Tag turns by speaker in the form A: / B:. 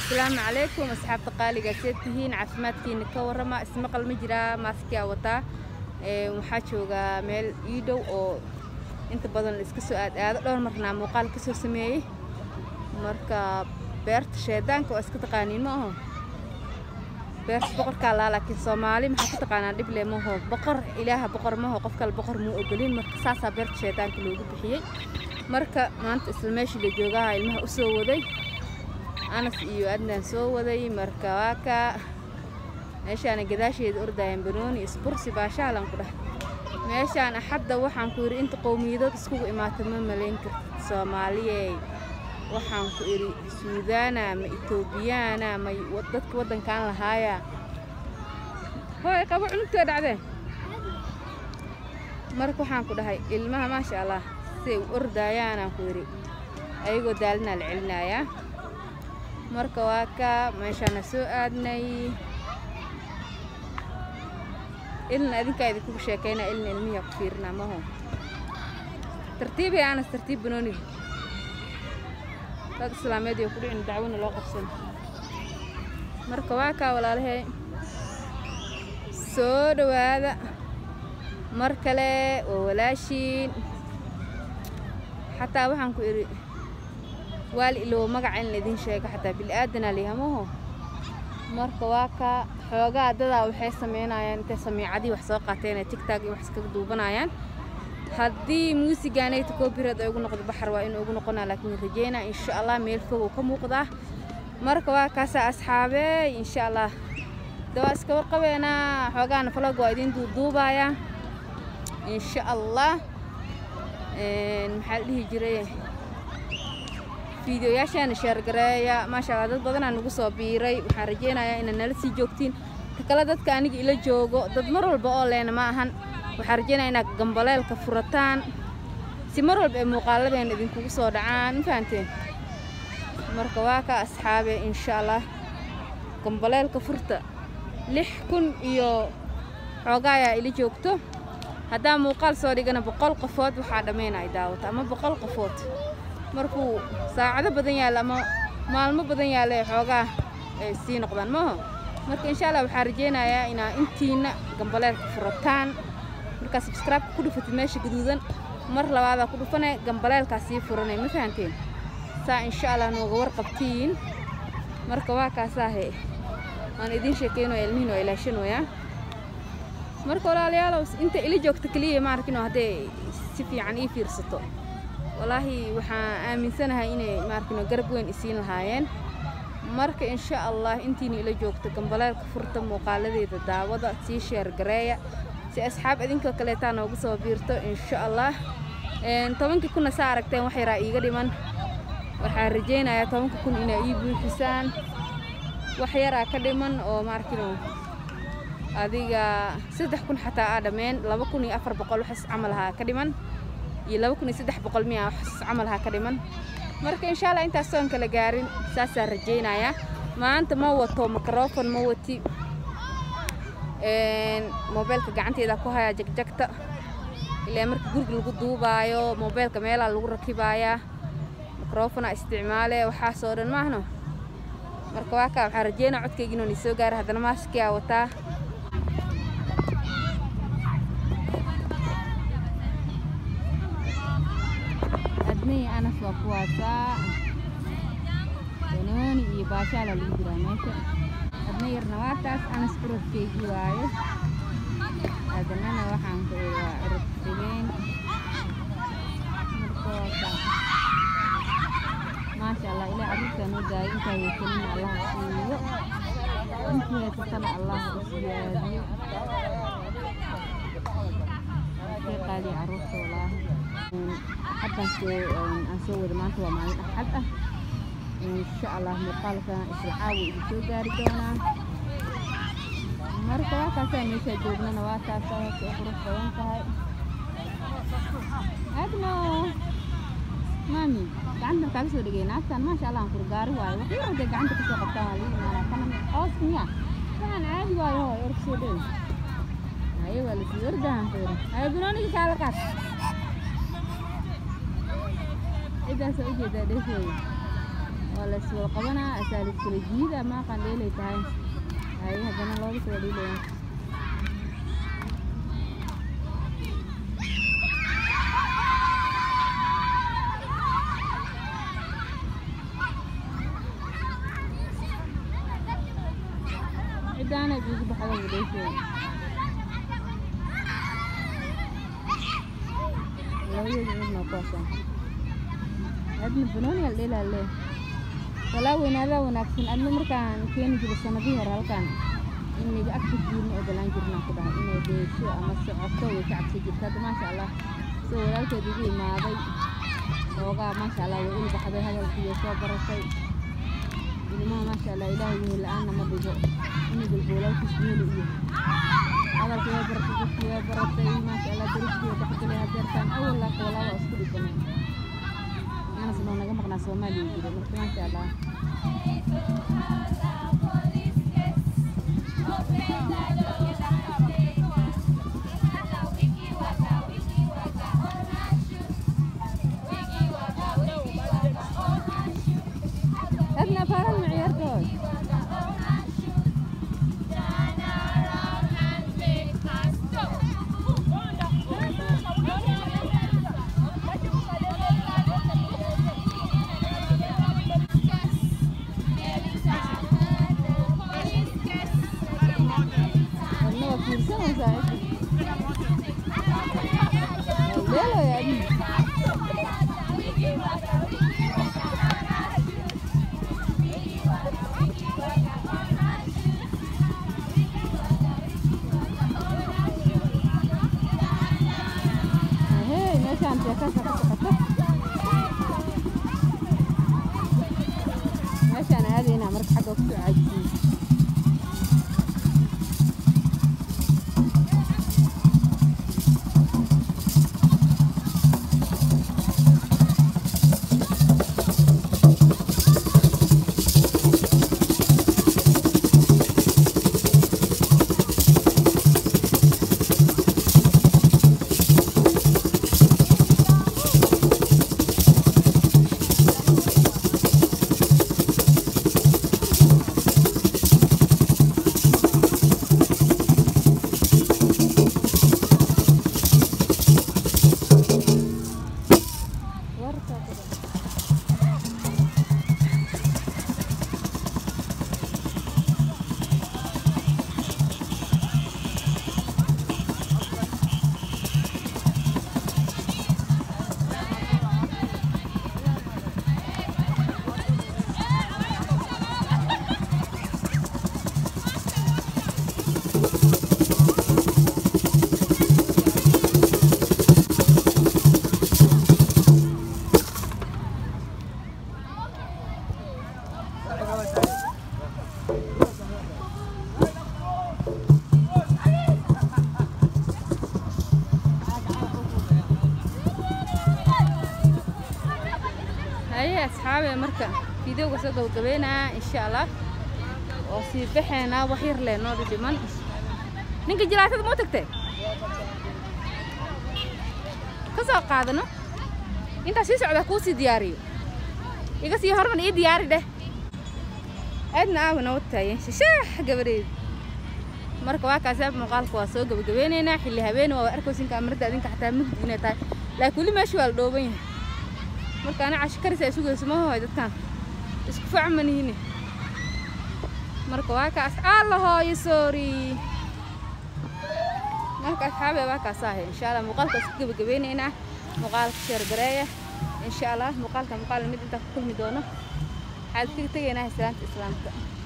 A: السلام عليكم أصحاب تقالي قاسيتهين عفماتكين كورما اسمق المجرى ماسكيا وطا وحاجوغا ميل يدو أو inta badan la iska soo aad dhowr marna muuqaal ka soo sameeyay marka beerta sheedaanka oo iska taqaaniin ma aha beerta boqorka laakiin Soomaali maxaa ku taqaanaa dib leemo boqor ilaaha boqor ma qof kale boqor muu ogolin marka saasa beerta sheedaanka loogu bixiyay marka maanta isla meeshii la joogaa ilmaha u soo waday anas iyo adnaan soo waday marka waa ka meeshaan gadaasheed ordayeen banooni isbursi baashaalan ku dhax meeshaan hadda waxaan ku yiri inta qowmiyadooda isku imaatay ma maleyn kartid Soomaaliyeey waxaan ku yiri Suudaana ma Itoobiyaana ma dadka wadankan lahaaya hooy qabo cunto dhacday marka waxaan ku dhahay ilmaha ma sha Allah si ordayaan aan ku yiri ayagoo daalna la celinaya marka waa ka meeshaan soo aadnay إلنا أذن كايد كوب شاكينا إلنا المية كثيرنا ما هو ترتيب يعني ترتيب بنوني هذا السلام يدي وكل عند دعونا لو قفصل مركواكا ولا له سود وهذا مركلة ولا شيء حتى وحن كوري والي لو مقعن الذين شايك حتى بالآدنا ليها ما هو مركواكا xoogaa dada waxay sameynayaan inta samiicadi wax soo qaateen TikTok iyo wax iska duubanayaan hadii muusigan ay copyright ay ugu noqdo baxar waa in ugu noqonaa laakiin rajeena insha Allah meel fog ka muuqda marka waa kaas asxaabe insha Allah dawa iska warqabeena xoogaana vlog waa idin duubaya insha Allah maxaa dhihi jiray فيديو ياشان شير قرايا ما شاء الله dad badan aan ugu soo biiray waxaan rajeenayaa in nala sii joogtiin kala dadka aniga ila joogo dad mar walba oo leena ma ahan waxaan rajeenayaa inaad gambaleelka furataan si mar walba muuqaaladeen idin kugu soo dhacaan fahanteen marka waa ka asxaabe insha Allah gambaleelka furta 6000 iyo xoogaya ila joogto hadaa muuqaal soo dhigana 100 qofood waxa dhameynay daawata ama 100 qofood markuu saacado badan yaal ama maalmo badan yaal xoogaa ay sii noqdaan ma marka insha Allah waxaan rajeenayaa inaa intiina gambaleelka furataan marka subscribe ku dhufatid meesha gaduudan mar labaad ku dhufanay gambaleelka sii furanay ma fahanteen saa insha Allah nooga warqabtiin marka waa kaasahay aan idin sheekeyno ilmihiin oo ilaashanooya marka walaalayaal inta ila joogta kaliya ma arkin haday si fiican ii fiirsato والله waxaan aaminsanahay inay markino garab weyn isiin lahaayeen marka insha Allah intiina ila joogto gambaleelka furta muuqaaladeeda daawada si share gareeya si asxaab idinka kale taan ugu soo biirto insha Allah 10 kuna saa aragteen wax yar iiga dhiman waxaan rajeenayaa 10 kun inay ii buuxisaan wax yar ka dhiman oo markino adiga 3 kun xataa aadameen 2400 wax amal ha ka dhiman يلا بكون يسدح بقول مية وحس عملها كريمان مركب إن شاء الله أنت أصلاً كلا جارين ساسا رجينا يا ما أنت موتو ميكروفون موتي موبايلك قعنتي إذا كوها جكتا اللي أمرك جورج القدو بايو موبايلك ميلا الوركي بايا ميكروفون استعماله وحاسور ما هنا مركب واقع حرجينا عد كيجينو نسوق جار هذا ماسكيا وتا أنا سوكواسا بنوني يباشا للجرا ماشي أبني رنواتاس أنا سبرت كيجي واي أدنى أنا وحن رتبين مركواسا ما شاء الله إلى أبوك كانوا جاي أنت يكلم الله سيئ أنت يتطلع الله سيئ قالي عروس والله حتى نسوي ما هو مع حتى إن شاء الله مقالة إسرعاوي بسوق رجونا مركوا كاسة ميشة جوبنا نواتا سوا كأخرج كون كهاي أدنى مامي عندنا كاسة رجينا أحسن ما شاء الله نقول قاري واي وكيف رجع عندك كاسة قطعة لي أنا كمان أصليا كان عادي واي هو يركسودين أيوة اللي يرجع هنقول أيوة بنوني كسالكات إذا سويت ده شيء ولا سوى قبنا أسالك كل جديدة ما كان ليلة تاي هاي هذا الله بس وليلة عدانا بيجي بحاجة وليلة لا يجوز نقاشة هذا البنون يا الليلة الليل ولا وين هذا وناكسين أنا مركان كين جب السنة دي هرال كان إني بأكتب جيني أدلان جرنا كده إني بشو أما السعودة وكعب سجل كده ما شاء الله سوى لك تدي ما ضي وقع ما شاء الله ويقول بحد هذا الفيديو صبر شيء ما شاء الله إلهي الآن ما بيجو إني بالبولة وتسميله إيه هذا الفيديو برتي ما شاء الله درستي وتحكي لها درسان أول لا ولا أسكت كمان أنا سمعنا كم كنا سومالي كده ما شاء الله أنا فارن معيار دول ماشي أنا هذه هنا مرت حاجة وكتير عايزين هيا أصحابي مركا فيديو قصة قبينا إن شاء الله وسيبحنا وحير لنا ردمان نيجي جلاتة مو تكتي كسر قاعدنا أنت سيس على كوسي دياري يقصي هرمن إيه دياري ده أدنى ونوتاي شاح قبريد مركا واقع سبب مقالك واسوق بقبيننا حلي هبين وأركوسين كامرة أدين كحتى مجدنا تاي لا كل ما شو الدوبين مركا أنا عشكري سيسوق اسمه هاي دكان اسكفع من هنا مركا واقع الله يسوري مركا أصحابي واقع صاحي إن شاء الله مقالك واسوق بقبيننا مقالك شير قراية إن شاء الله مقالك مقال مد أنت كل مدونه هذا تيجي هنا سلامة إسلامك